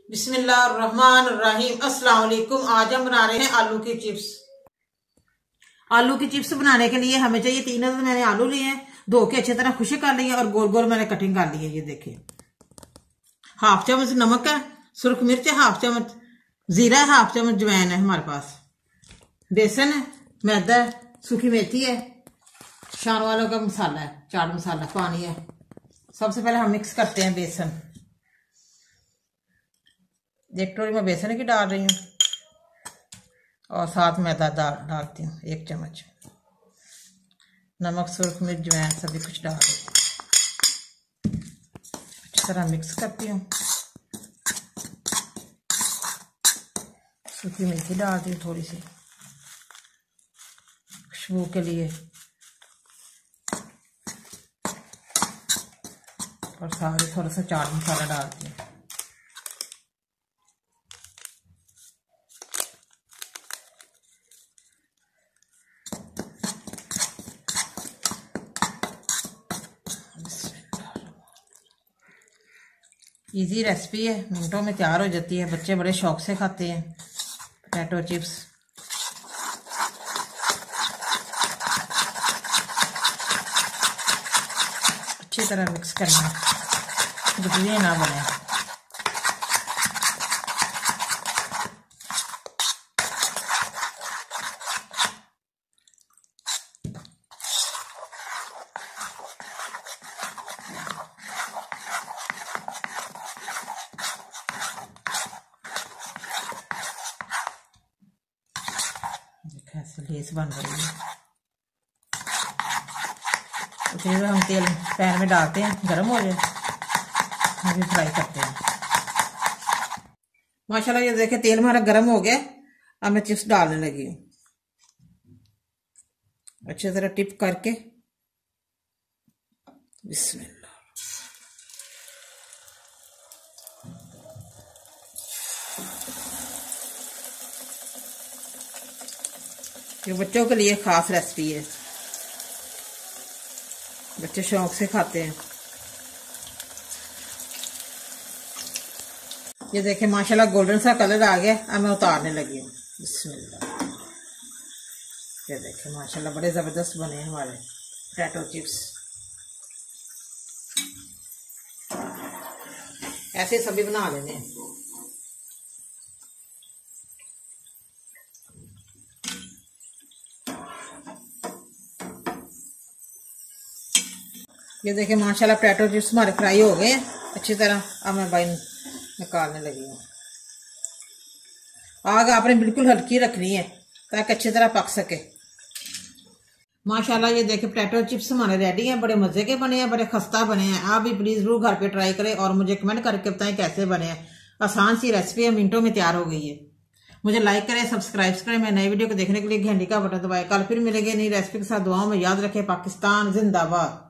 बिस्मिल्लाहिर्रहमानिर्रहीम। अस्सलाम वालेकुम। आज हम बना रहे हैं आलू की चिप्स। आलू की चिप्स बनाने के लिए हमें चाहिए 3 अदद मैंने आलू लिए हैं, धो के अच्छी तरह खुशी कर लिए और गोल गोल मैंने कटिंग कर ली है। ये देखिए, हाफ चम्मच नमक है, सुर्ख मिर्च है, हाफ चम्मच जीरा है, हाफ चम्मच जवैन है हमारे पास, बेसन है, मैदा है, सूखी मेथी है, शान वालों का मसाला है, चाट मसाला, पानी है। सबसे पहले हम मिक्स करते हैं बेसन। एक कटोरी में बेसन की डाल रही हूँ और साथ मैदा डालती हूँ 1 चम्मच, नमक, सुर्ख मिर्च, जवैन सभी कुछ डाल रही हूँ। अच्छी तरह मिक्स करती हूँ। सूखी मेथी डालती हूँ थोड़ी सी खुशबू के लिए और सारे थोड़ा सा चाट मसाला डालती हूँ। इजी रेसिपी है, मिनटों में तैयार हो जाती है। बच्चे बड़े शौक से खाते हैं पोटैटो चिप्स। अच्छी तरह मिक्स करना, गुठलियाँ ना बने। ऐसे लेस बन रही है। उसे हम तेल पैन में डालते हैं, गर्म हो जाए हम फ्राई करते हैं। माशाल्लाह ये देखिए तेल हमारा गर्म हो गया। अब मैं चिप्स डालने लगी हूँ अच्छी तरह टिप करके। बिस्मिल्लाह। ये बच्चों के लिए खास रेसिपी है, बच्चे शौक से खाते हैं। ये देखें माशाल्लाह गोल्डन सा कलर आ गया। अब मैं उतारने लगी हूँ। बिस्मिल्लाह। ये देखें माशाल्लाह बड़े जबरदस्त बने हैं हमारे पोटैटो चिप्स। ऐसे सभी बना लेने हैं। ये देखें माशाल्लाह पोटैटो चिप्स हमारे फ्राई हो गए हैं अच्छी तरह। अब मैं बाइन निकालने लगी हूँ। आग आपने बिल्कुल हल्की रखनी है ताकि अच्छी तरह पक सके। माशाल्लाह ये देखें पोटैटो चिप्स हमारे रेडी हैं। बड़े मजे के बने हैं, बड़े खस्ता बने हैं। आप भी प्लीज जरूर घर पे ट्राई करें और मुझे कमेंट करके बताएं कैसे बने हैं। आसान सी रेसिपी है, मिनटों में तैयार हो गई है। मुझे लाइक करें, सब्सक्राइब करें। मैं नई वीडियो को देखने के लिए घंटी का बटन दबाएं। कल फिर मिलेंगे नई रेसिपी के साथ। दुआओं में याद रखें। पाकिस्तान जिंदाबाद।